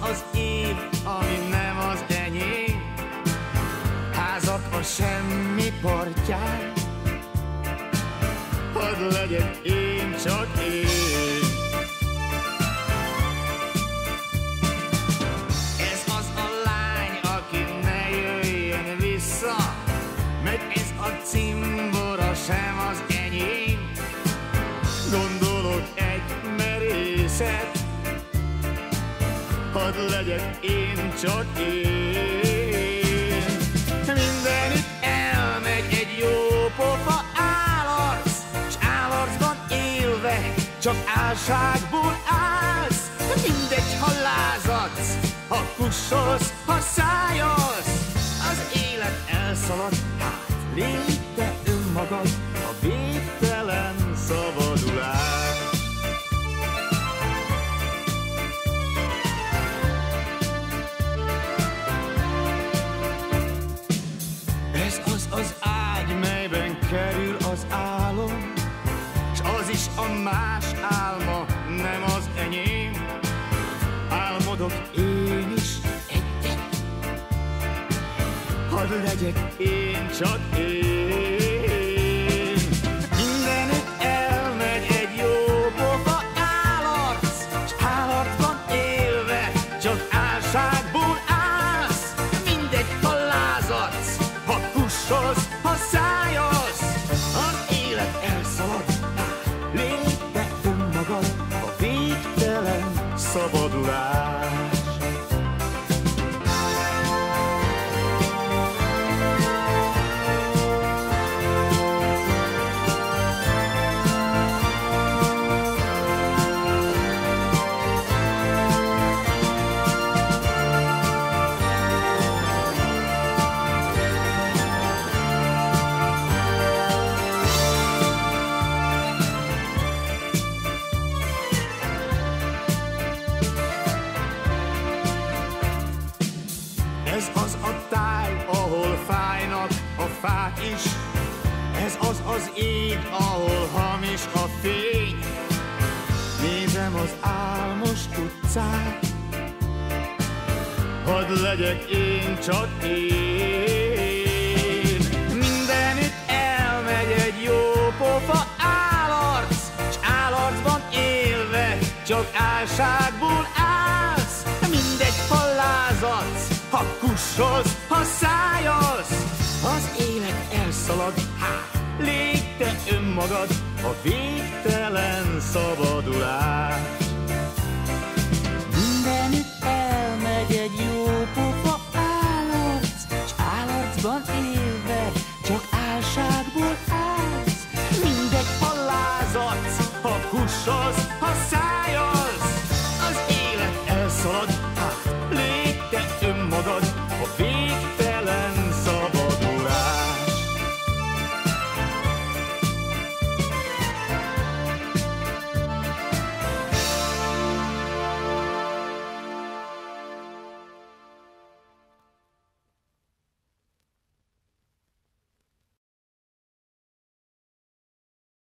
az év, ami nem az enyém. Házak a semmi partján, hadd legyek én, csak én. Ez az a lány, aki ne jöjjön vissza, meg ez a cimbora sem az enyém. Gondolok egy merészet, hadd legyek én, csak én. Mindenütt elmegy egy jó pofa állarc, s állarcban élve csak álságból állsz. Mindegy, ha lázadsz, ha kussolsz, ha szájolsz, az élet elszalad, hát légy te önmagad, a végtelen szabadulás. Ez az ágy, melyben kerül az álom, s az is a más álma, nem az enyém. Álmodok én is egyet, hadd legyek én, csak én. Mindenütt elmegy egy jó pofa állarc, s állarcban élve csak álságból állsz. Mindegy, ha lázadsz, ha kussolsz, ha szájolsz, az élet elszalad, légy te önmagad, a végtelen szabadulás. Ez az a táj, ahol fájnak a fák is, ez az ég, ahol hamis a fény. Nézem az álmos utcát, hadd legyek én, csak én. Mindenütt elmegy egy jó pofa állarc, s állarcban élve csak álságból állsz. Mindegy, ha lázadsz, ha kussolsz, ha szájolsz, az élet elszalad, hát légy te önmagad, a végtelen szabadulás. Mindenütt elmegy egy jó pofa állarc, s állarcban élve csak álságból állsz. Mindegy, ha lázadsz, ha kussolsz, ha szájolsz,